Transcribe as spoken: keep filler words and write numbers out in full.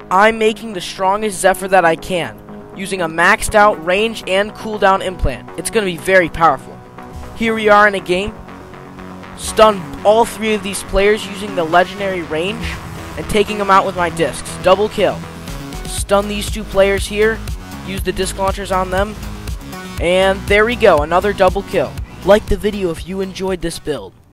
I'm making the strongest Zephyr that I can, using a maxed out range and cooldown implant. It's going to be very powerful. Here we are in a game. Stun all three of these players using the legendary range and taking them out with my discs. Double kill. Stun these two players here. Use the disc launchers on them. And there we go, another double kill. Like the video if you enjoyed this build.